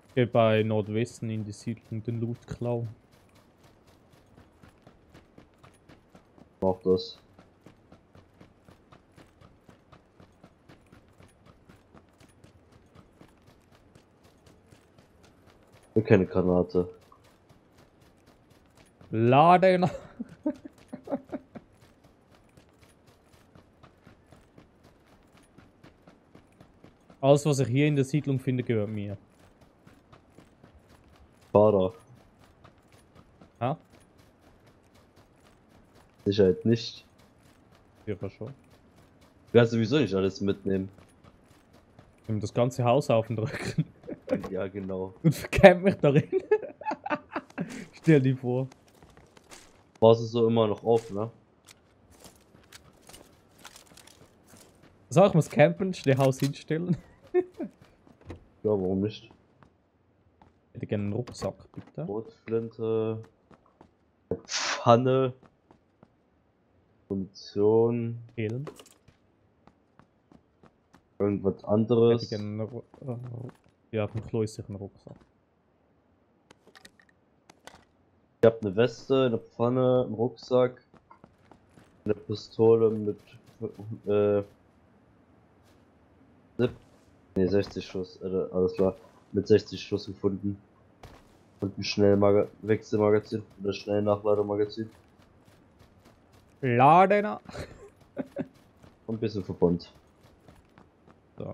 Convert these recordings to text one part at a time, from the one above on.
Geh bei Nordwesten in die Siedlung den Loot klauen. Mach das. Ich keine Granate. Laden! Alles, was ich hier in der Siedlung finde, gehört mir. Fahrer. Ja? Sicherheit nicht. Sicher schon. Du kannst sowieso nicht alles mitnehmen. Ich will das ganze Haus auf und drücken. Ja, genau. Und verkämmt mich darin. Stell dir vor. Baust du so immer noch auf, ne? Soll ich mal das Campen, das Haus hinstellen? Ja, warum nicht? Ich hätte gerne einen Rucksack, bitte. Rotflinte. Pfanne. Munition. Helm. Irgendwas Ich anderes. hätte gerne einen ja, einen kläusigen Rucksack. Ich habe eine Weste, eine Pfanne, einen Rucksack, eine Pistole mit 60 Schuss, alles klar, mit 60 Schuss gefunden. Und ein Wechselmagazin oder Schnellnachlademagazin. Laden! Und ein bisschen Verbund. So.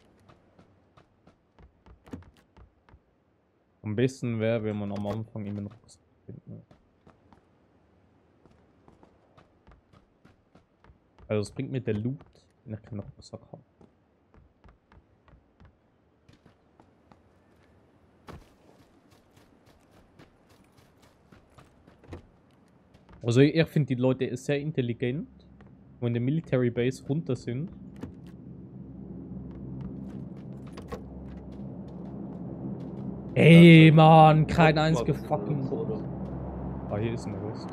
Am besten wäre, wenn man am Anfang immer noch was finden. Also es bringt mir der Loot, wenn ich keinen Rucksack habe. Also ich finde die Leute sehr intelligent, wo in der Military Base runter sind. Ey, Mann, kein einziger fucking... Ah, hier ist eine West.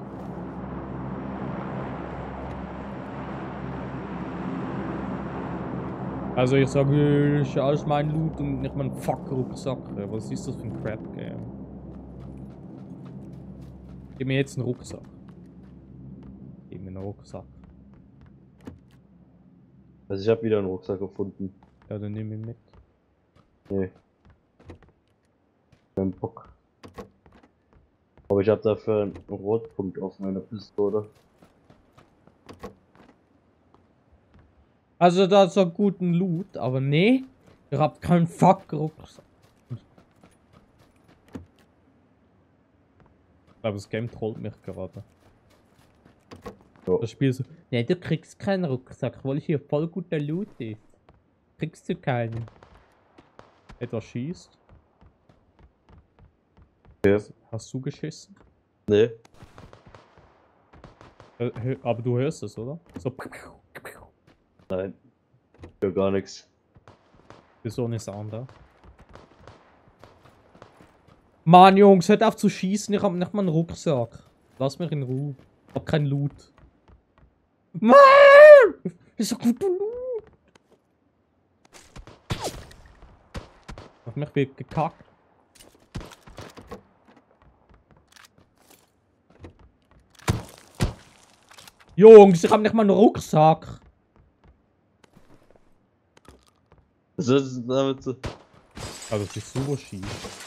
Also ich sage, ich alles mein Loot und nicht mein Fuck-Rucksack. Was ist das für ein Crap-Game? Gib mir jetzt einen Rucksack. Gib mir einen Rucksack. Also ich habe wieder einen Rucksack gefunden. Ja, dann nimm ihn mit. Nee. Kein Bock. Aber ich habe dafür einen Rotpunkt auf meiner Pistole. Also da ist auch guten Loot, aber nee, ihr habt keinen Fuck-Rucksack. Ich glaube, das Game trollt mich gerade. Ja. Das Spiel so, nee, du kriegst keinen Rucksack, weil hier voll guter Loot ist. Kriegst du keinen. Etwas schießt. Okay. Hast du geschissen? Nee. Aber du hörst es, oder? So. Nein. Für gar nichts. So eine Sound da. Mann, Jungs, hört auf zu schießen. Ich hab nicht mal einen Rucksack. Lass mich in Ruhe. Ich hab keinen Loot. Mann! Das ist so guter Loot. Auf mich wird gekackt. Jungs, ich hab nicht mal einen Rucksack. Was ist denn damit so? Also, das ist super schief.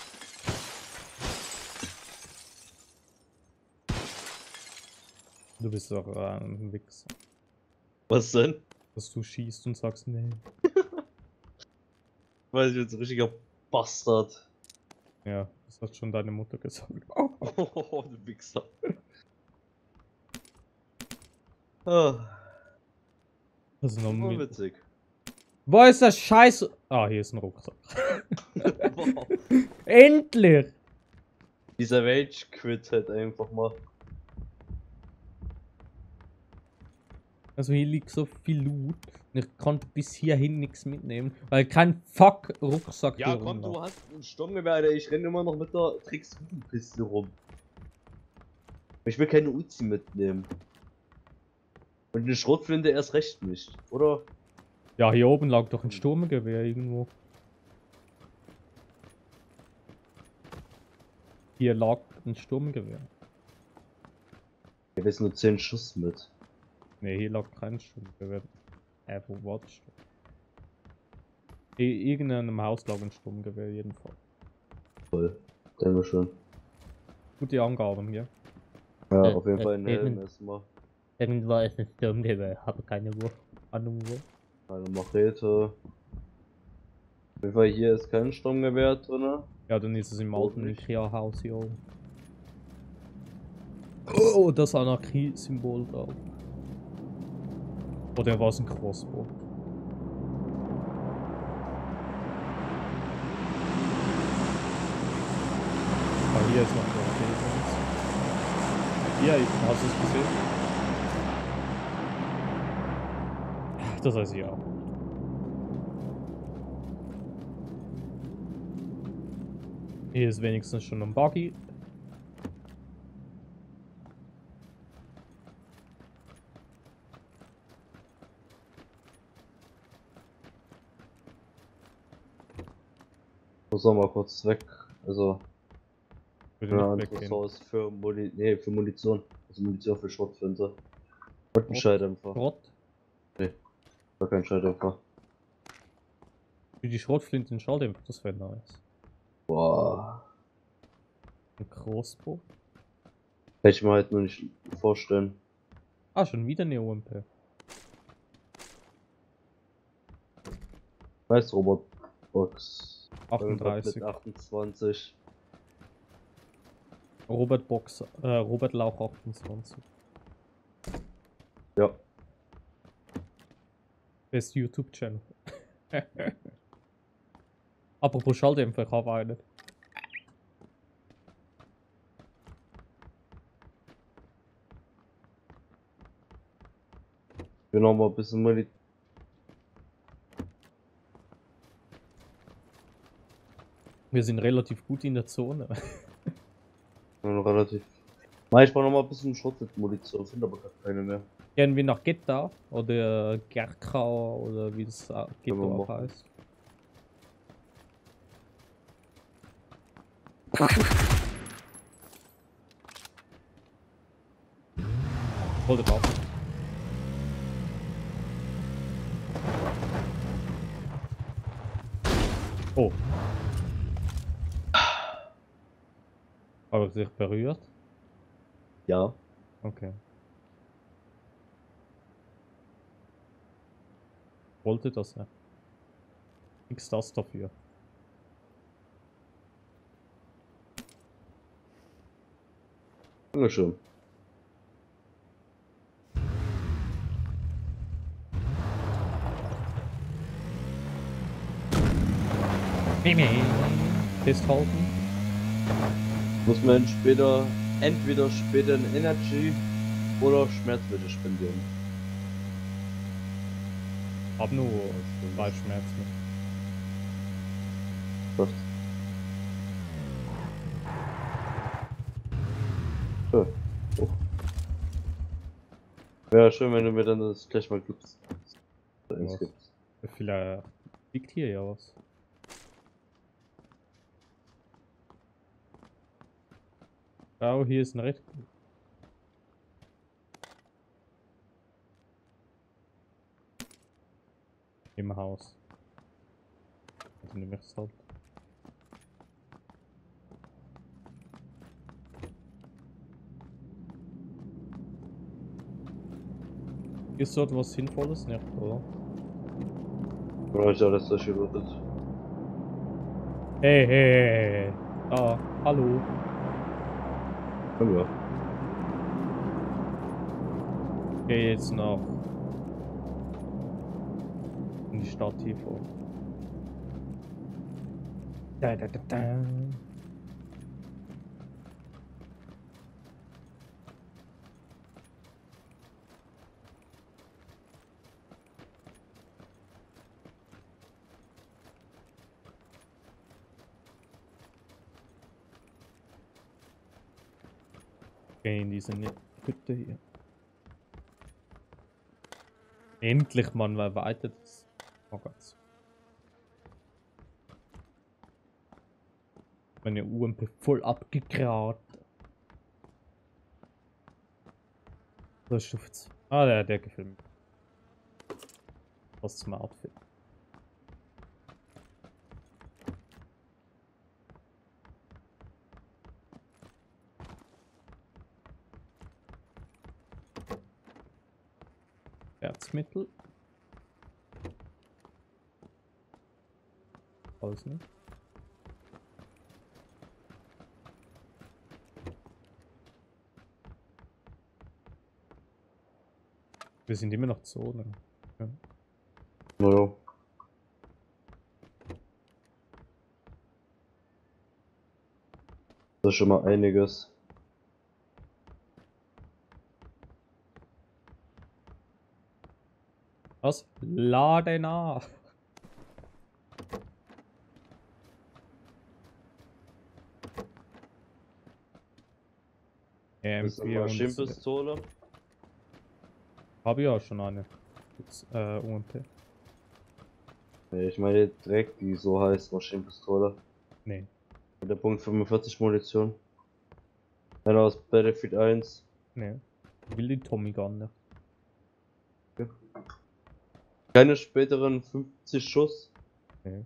Du bist doch ein Wichser. Was denn? Dass du schießt und sagst, nee. Weiß ich jetzt ein richtiger Bastard. Ja, das hat schon deine Mutter gesagt. Oh, du Wichser. Ah, Das ist noch war mit. witzig. Wo ist das Scheiße? Ah, hier ist ein Rucksack. Wow. Endlich! Dieser Rage-Quit halt einfach mal. Also hier liegt so viel Loot und ich konnte bis hierhin nichts mitnehmen, weil kein Fuck-Rucksack Ja, hier komm, rum du war. hast einen Sturmgewehr, Alter. Ich renne immer noch mit der Tricks-Piste rum. Ich will keine Uzi mitnehmen. Und eine Schrotflinte erst recht nicht, oder? Ja, hier oben lag doch ein Sturmgewehr irgendwo. Hier lag ein Sturmgewehr. Ich habe jetzt nur 10 Schuss mit. Ne, hier lag kein Sturmgewehr. Wo war das? Irgendeinem Haus lag ein Sturmgewehr jedenfalls. Voll. Denke schon. Gute Angaben hier. Ja, auf jeden Fall ein Helm Irgend, erstmal. irgendwo ist ein Sturmgewehr, habe keine Ahnung wo. Eine Machete. Auf jeden Fall hier ist kein Sturmgewehr drin. Ja, dann ist es im Auch alten nicht. Ikea-Haus hier oben. Oh, das Anarchie-Symbol da. Oder war es ein Crossbow? Ah, hier ist noch der Käse. Hier, hast du es gesehen? Das heißt ja. Hier ist wenigstens schon ein Buggy. Muss auch mal kurz weg. Also, Würde ja, nicht anderes weggehen. Haus für für Munition. Also Munition für Schrotflinte. Und ein Schalldämpfer. Schrott. War kein Schalldämpfer. Für die Schrotflinte in Schalldämpfer, das wäre nice. Boah. Ein Crossbow. Hätte ich mir halt nur nicht vorstellen. Ah, schon wieder eine OMP. Nice Robotbox. 38. Mit 28. Robert Box, Robert Lauch 28. Ja. Best YouTube-Channel. Apropos Schalldämpfer, ich habe einen. Ich will noch mal ein bisschen Munition. Wir sind relativ gut in der Zone. Relativ. Nein, ich brauche noch mal ein bisschen Schrotflintenmunition. Finde aber gar keine mehr. Gehen wir nach Getta oder Gerkau oder wie das Ghetto wir auch machen. heißt. Hol drauf. Oh. Habe ich dich berührt? Ja. Okay. Wollte das nicht. Nix das dafür. Dankeschön. Festhalten. Muss man entweder später in Energy oder Schmerzmittel spendieren. Hab nur 2 Schmerzen. Was? Ja. Oh. Wäre schön, wenn du mir dann das gleich mal gibst. Was? Vielleicht liegt hier ja was. Oh, hier ist ein recht. Im Haus. Also nehme ich es halt. Ist dort was Sinnvolles? Nicht, oder? Oder ist alles durchgelootet? Hey, hey, hey, hey. Ah, hallo. Ja. Geh jetzt nach. In die Stadt hier vor. Da, da, da, da. Geh in diese Hütte hier. Endlich, Mann, wer weitet das? Oh Gott. Meine UMP voll abgegraut. Was Stuft. Ah, der gefilmt. Was zum Outfit. Herzmittel. Alles nicht. Wir sind immer noch Zone. Ja. Naja. Das ist schon mal einiges. Was? Lade nach. Das ist eine Maschinenpistole. Habe ich auch schon eine. Jetzt, UMP. Nee, ich meine direkt, die so heißt, Maschinenpistole. Nee. Mit der Punkt 45 Munition. Einer aus Battlefield 1. Nee. Ich will die Tommy Gun nicht. Keine späteren 50 Schuss. Nee.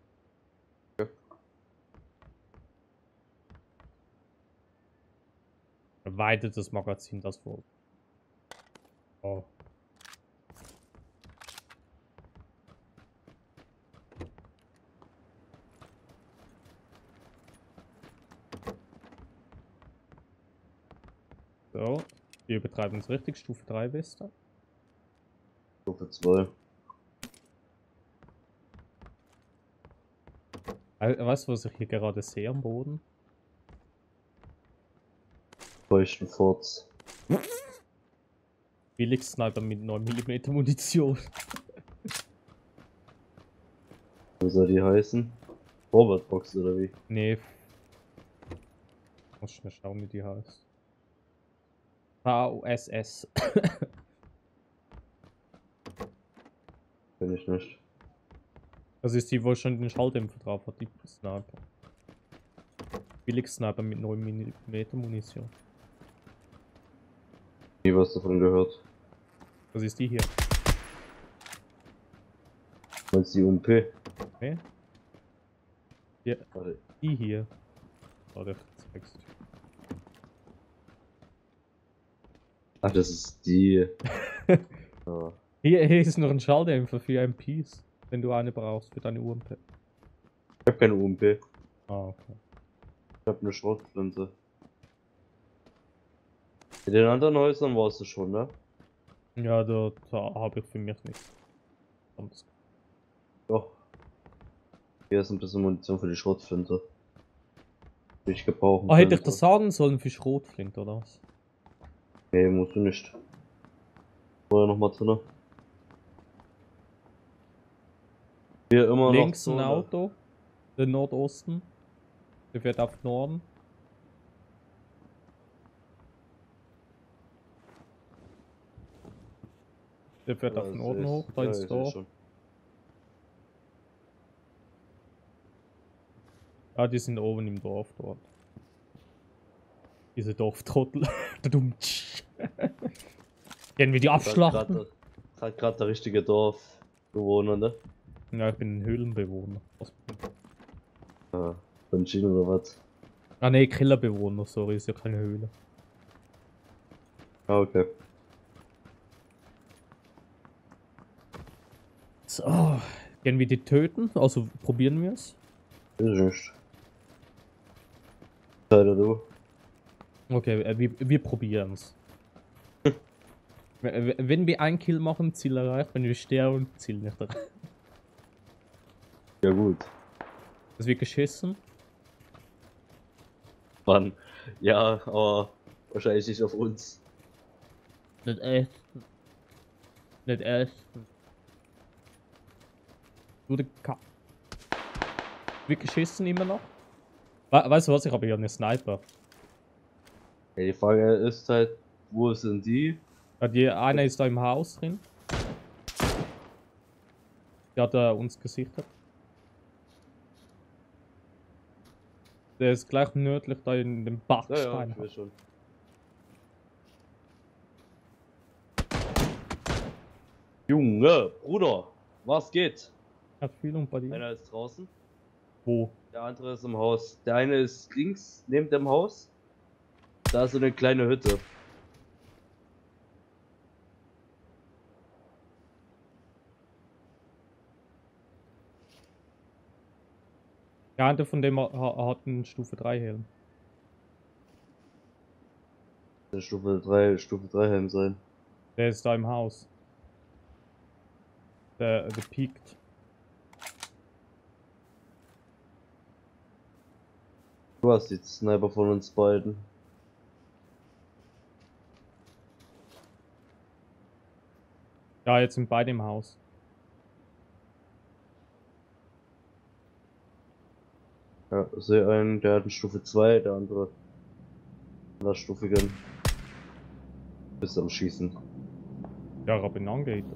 Erweitert das Magazin das vor. Oh. So, wir betreiben es richtig. Stufe 3 Vista. Stufe 2. Weißt du, was ich hier gerade sehe am Boden? Feuchten Furz. Billig Sniper mit 9mm Munition. Wie soll die heißen? Robert Box oder wie? Nee. Muss schnell schauen, wie die heißt. VSS. Kenn ich nicht. Das ist die, wo schon den Schalldämpfer drauf hat, die Sniper. Billig Sniper mit 9mm Munition. Nie was davon gehört. Das ist die hier. Meinst du die UMP? Okay. Ja, Warte. die hier. Warte, zeig's dir. Ach, das ist die. Ja. Hier ist noch ein Schalldämpfer für MPs, wenn du eine brauchst für deine UMP. Ich hab keine UMP. Ah, okay. Ich hab eine Schrotflinte. In den anderen Häusern warst du schon, ne? Ja, da habe ich für mich nichts. Doch. Hier ist ein bisschen Munition für die Schrotflinte. Die ich gebrauchen Ah, hätte ich könnte. das sagen sollen für Schrotflint, oder was? Nee, musst du nicht. Vorher noch mal drinne. Hier immer Links noch ein Zone. Auto, der Nordosten. Der fährt auf Norden. Der fährt auf Ja, Norden seh's. hoch, da Ja, ins ich seh's Dorf. schon. Ah, die sind oben im Dorf dort. Diese Dorftrottel. Dumm. Kennen wir die abschlachten? Das hat gerade der richtige Dorfbewohner, ne? Ja, ich bin ein Höhlenbewohner. Ja, Benzin oder was? Ah ne, Kellerbewohner, sorry, ist ja keine Höhle. Ah, okay. So, gehen wir die töten? Also probieren wir es? Ist nicht. Sei du. Okay, wir probieren es. Wenn wir einen Kill machen, Ziel erreicht. Wenn wir sterben, Ziel nicht erreicht. Ja gut. Es wird geschissen. Mann. Ja, aber wahrscheinlich nicht auf uns. Nicht essen. Nicht essen. Wurde wird geschissen immer noch. Weißt du was, ich habe hier einen Sniper. Ja, die Frage ist halt, wo sind die? Ja, einer ist da im Haus drin. Der hat uns gesichert. Der ist gleich nördlich da in dem Ja, ja, Bachstein. ich weiß schon. Junge, Bruder, was geht? Hat viel und bei dir. Einer ist draußen, Wo? der andere ist im Haus. Der eine ist links neben dem Haus. Da ist so eine kleine Hütte. Der andere von dem hat einen Stufe 3 Helm. Der Stufe 3 Helm sein. Der ist da im Haus. Der piekt. Du hast die Sniper von uns beiden. Ja, jetzt sind beide im Haus. Ja, sehe einen, der hat eine Stufe 2, der andere Stufigen. Bist am Schießen. Ja, Robin angeht.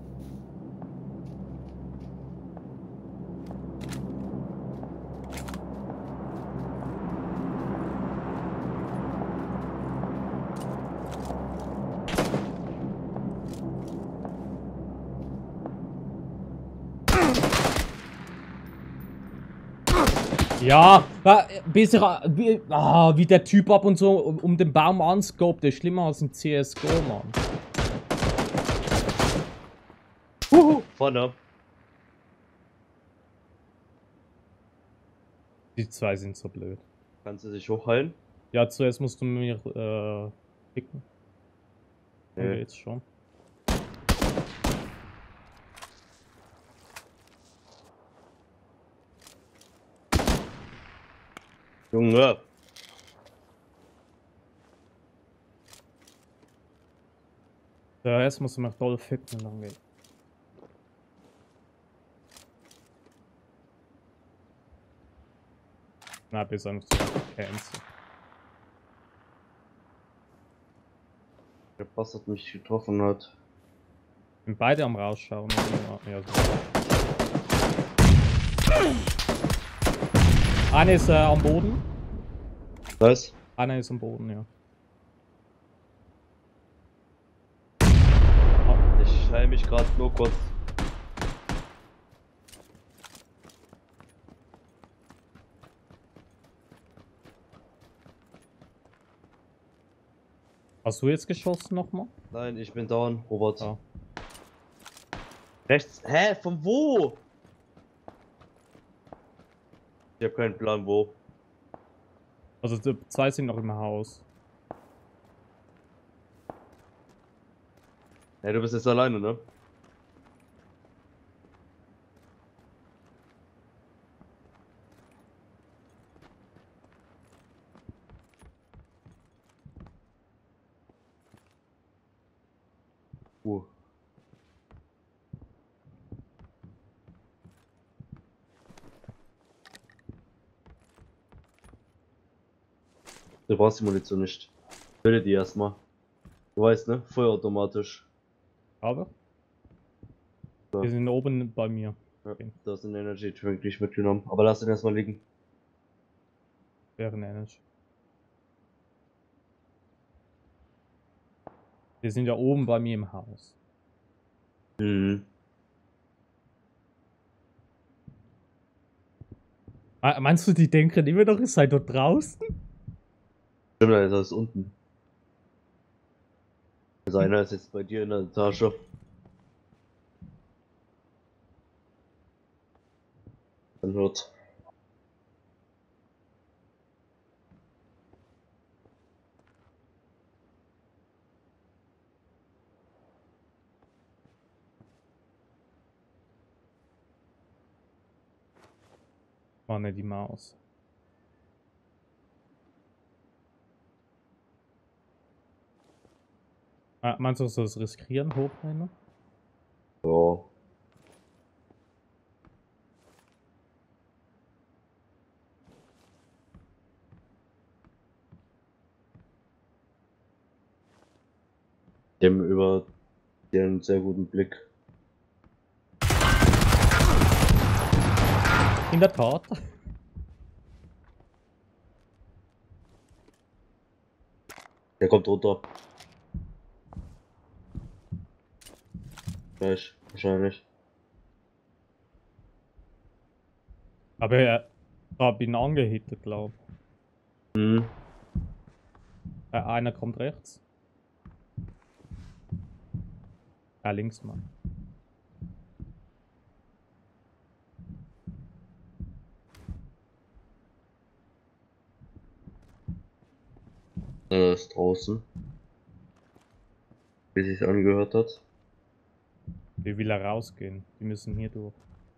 Ja, besser, wie der Typ ab und so um den Baum anscopt, der ist schlimmer als ein CSGO, Mann. Vorne. Die zwei sind so blöd. Kannst du dich hochheilen? Ja, zuerst musst du mir picken. Dann Nee. geht's schon. Junge. Ja, erst musst du mich doll ficken und dann geht. Na, bis einfach zu cancel. Der Bastard mich getroffen hat. Sind beide am Rausschauen. Ja, so. Einer ist am Boden. Was? Einer ist am Boden, ja. Ich heile mich gerade nur kurz. Hast du jetzt geschossen nochmal? Nein, ich bin down, Robert. Ja. Rechts. Hä? Von wo? Ich hab keinen Plan, wo. Also die zwei sind noch im Haus. Hey, du bist jetzt alleine, ne? Du brauchst die Munition nicht. Fülle die erstmal. Du weißt, ne? Vollautomatisch. Aber? Ja. Die sind oben bei mir. Ja, Okay. da ist ein Energy Drink, die ich mitgenommen. Aber lass den erstmal liegen. Wären Energy. Die sind ja oben bei mir im Haus. Mhm. Meinst du, die denken immer noch, ihr seid dort draußen? Stimmt, da ist unten. Also einer ist jetzt bei dir in der Etage. Dann hört. War nicht die Maus. Meinst du, so das riskieren, hochnehmen? Ja. Dem über den sehr guten Blick. In der Tat. Der kommt runter. Gleich, wahrscheinlich. Aber er hab ihn angehittet, glaub. Hm. Einer kommt rechts. Links, Mann. Er ist draußen. Wie sich's angehört hat. Wie will er rausgehen? Die müssen hier durch.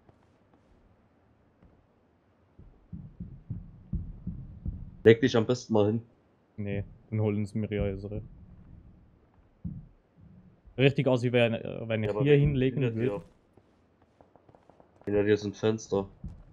Leg dich am besten mal hin. Nee, dann holen sie mir ja unsere. Richtig aus, wie wenn ich Ja, aber hier hinlegen hinter würde. dir. Hinter dir sind Fenster.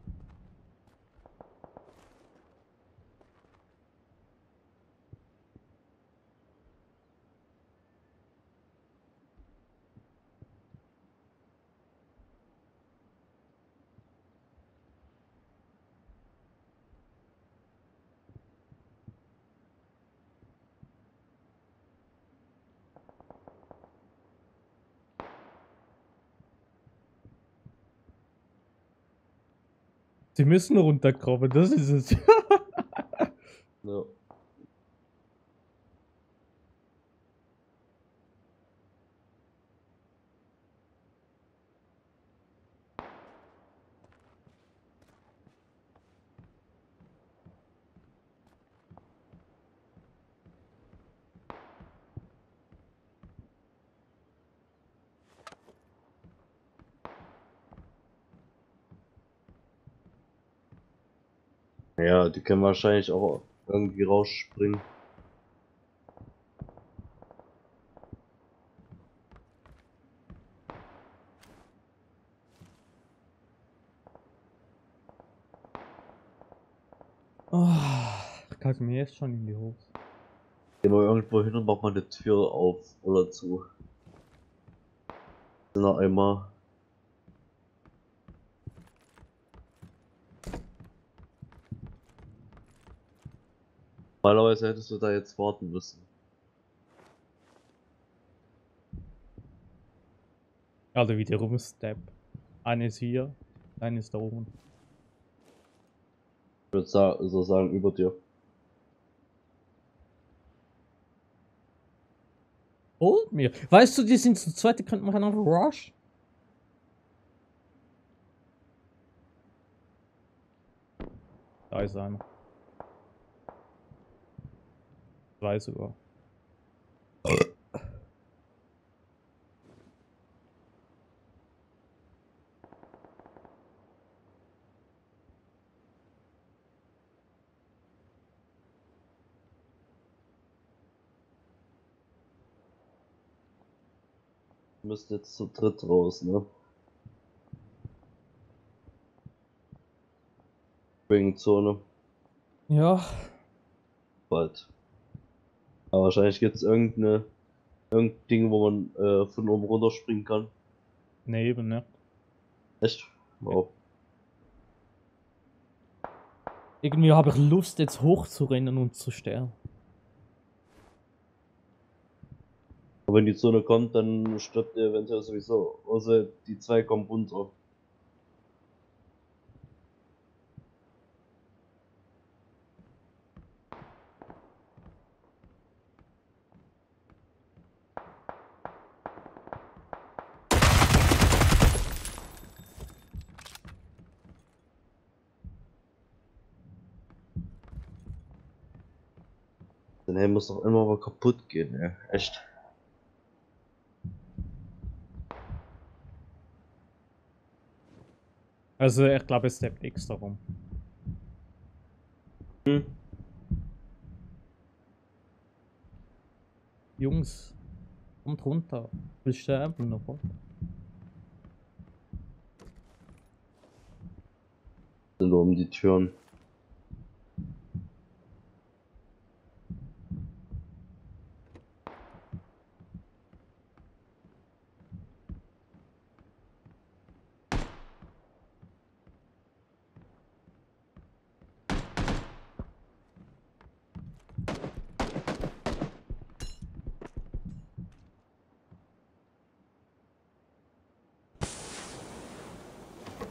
Sie müssen runterkommen, das ist es. Ja. Ja, die können wahrscheinlich auch irgendwie rausspringen. Oh, ich kacke mir jetzt schon in die Hose. Gehen wir irgendwo hin und machen mal eine Tür auf oder zu. Noch einmal. Normalerweise hättest du da jetzt warten müssen. Also wieder rumstep. Eine ist hier, eine ist da oben. Ich würde so sagen, über dir. Holt mir. Weißt du, die sind zu zweit, die könnten machen einfach Rush. Da ist einer. Zwei sogar. Du müsst jetzt zu dritt raus, ne? Wegen Zone. Ja. Bald. Aber wahrscheinlich gibt es irgendein Ding, wo man von oben runterspringen kann. Nee, eben nicht. Echt? Wow. Irgendwie habe ich Lust, jetzt hochzurennen und zu sterben. Aber wenn die Zone kommt, dann stirbt ihr eventuell sowieso. Außer die zwei kommen runter. Der Helm muss doch immer mal kaputt gehen, ey. Echt. Also ich glaube, es steppt extra rum. Hm. Jungs, kommt runter. Ich will sterben noch. Sind nur um die Türen.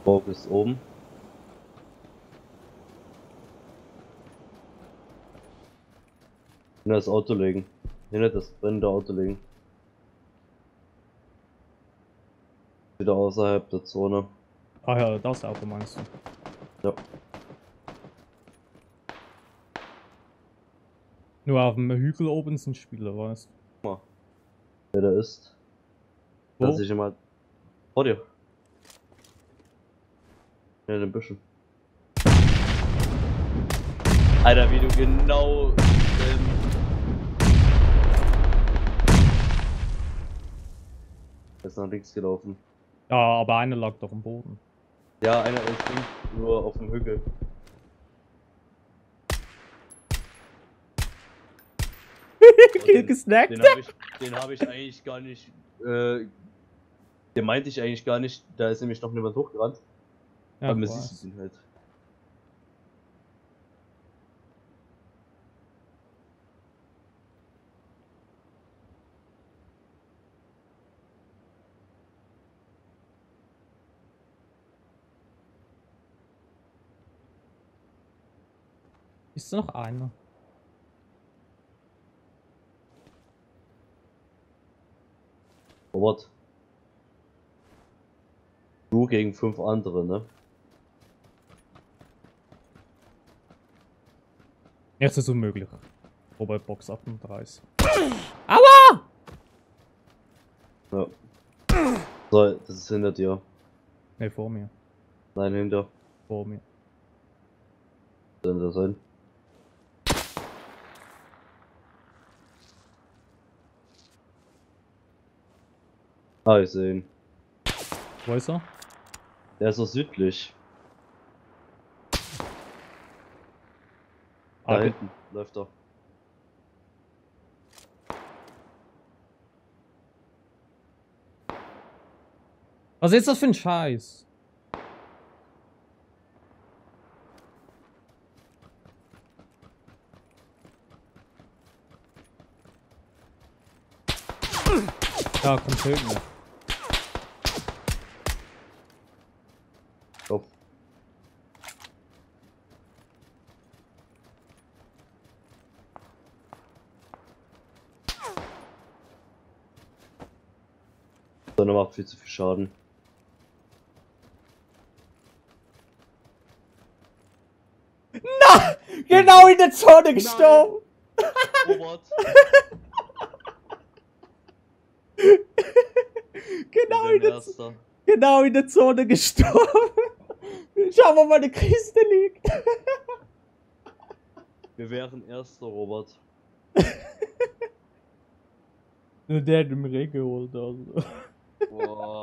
Borg ist oben. Hinter das Auto legen. Hinter das brennende Auto legen. Wieder außerhalb der Zone. Ah ja, das Auto meinst du? Ja. Nur auf dem Hügel oben sind Spieler, weißt du? Wer da ist. Wo? Lass ich mal vor dir. In den Büschen. Alter, wie du genau. Ist nach links gelaufen. Ja, aber einer lag doch am Boden. Ja, einer ist links, nur auf dem Hügel. Gesnackt? Den hab ich eigentlich gar nicht. Den meinte ich eigentlich gar nicht. Da ist nämlich noch jemand hochgerannt. Ja, Aber man ich weiß. sieht ihn halt. Ist da noch einer? Robert. Du gegen 5 andere, ne? Jetzt ist es unmöglich. Robert Box 38. Aua! Ja. So, das ist hinter dir. Ne, vor mir. Nein, hinter. Vor mir. Soll das sein? Ah, ich sehe ihn. Wo ist er? Der ist so südlich. Da Ah, hinten läuft er. was ist das für ein Scheiß? Ja, komm, töten wir. Kopf. Sonne macht viel zu viel Schaden. Genau in der Zone gestorben! Robert! Erster. Genau in der Zone gestorben! Schau mal, meine Kiste liegt! Wir wären Erster, Robert. Nur der hat den Reh geholt, also. Boah.